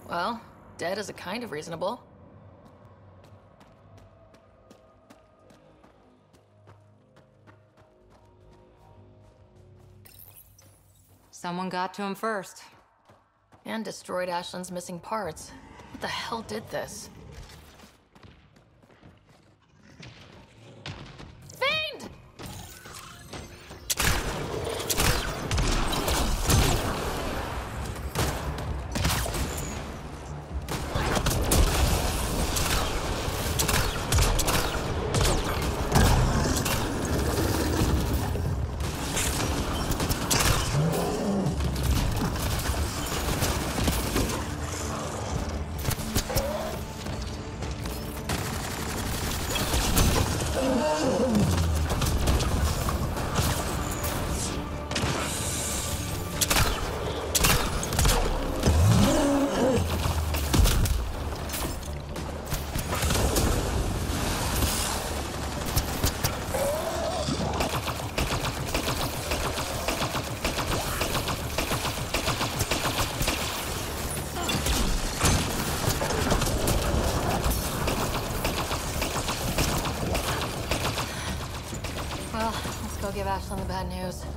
Well, dead is a kind of reasonable. Someone got to him first. And destroyed Ashland's missing parts. What the hell did this? Fiend! Well, let's go give Ashland the bad news.